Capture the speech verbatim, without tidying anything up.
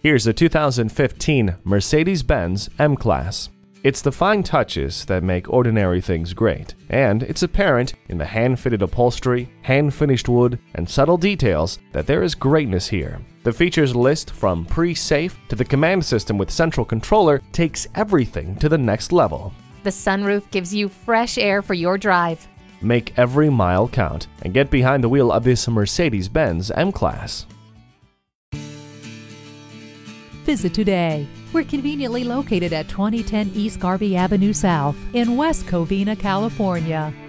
Here's a two thousand fifteen Mercedes-Benz M-Class. It's the fine touches that make ordinary things great, and it's apparent in the hand-fitted upholstery, hand-finished wood, and subtle details that there is greatness here. The features list from pre-safe to the command system with central controller takes everything to the next level. The sunroof gives you fresh air for your drive. Make every mile count and get behind the wheel of this Mercedes-Benz M-Class. Visit today. We're conveniently located at twenty ten East Garvey Avenue South in West Covina, California.